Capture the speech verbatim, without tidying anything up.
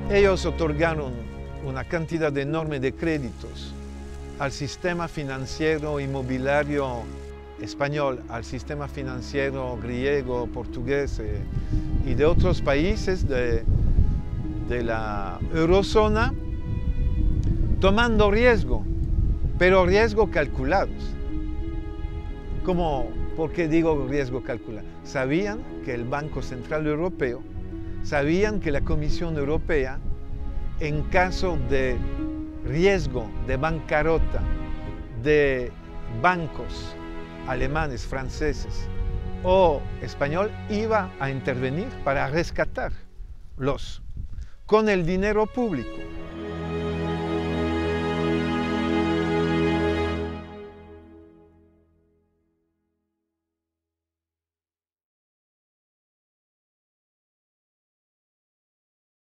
Ellos otorgaron una cantidad enorme de créditos al sistema financiero inmobiliario español, al sistema financiero griego, portugués eh, y de otros países de, de la eurozona, tomando riesgo, pero riesgo calculados. ¿Cómo? ¿Por qué digo riesgo calculado? Sabían que el Banco Central Europeo, sabían que la Comisión Europea, en caso de riesgo de bancarrota de bancos alemanes, franceses o español, iba a intervenir para rescatarlos con el dinero público.